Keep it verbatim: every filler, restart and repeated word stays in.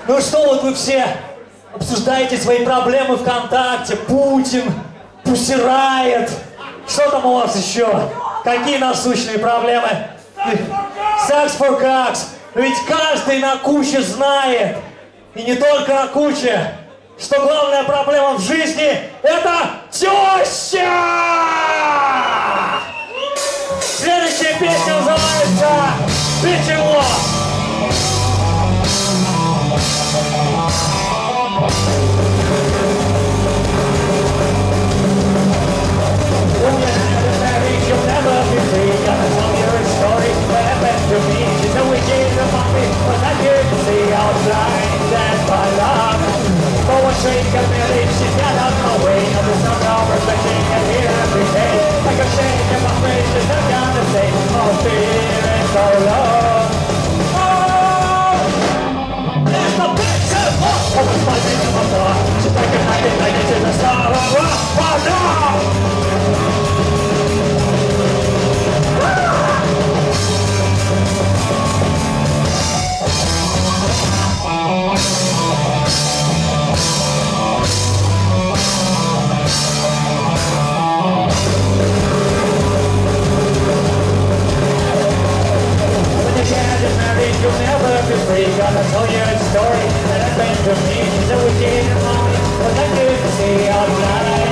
Ну что вот вы все обсуждаете свои проблемы ВКонтакте, Путин, Пусирает, что там у вас еще? Какие насущные проблемы? Sex for Cocks. Ведь каждый на куче знает, и не только на куче, что главная проблема в жизни — это теща! Следующая песня называется «Ничего». You'll never be free. Gonna tell you a story that happened to me. She's always cheating on me, but I couldn't see how blind that my love. For one drink of Millie, she's got out my way. Now there's no conversation and here every day. Like a shake in my face, there's no gonna say, oh, feeling so low. Oh, there's no picture of almost five minutes of my blood. She's like a night and night into the star. Oh, oh, no! You'll never be free. Gonna tell you a story that happened to me. So we did it, mommy, but I couldn't see outside.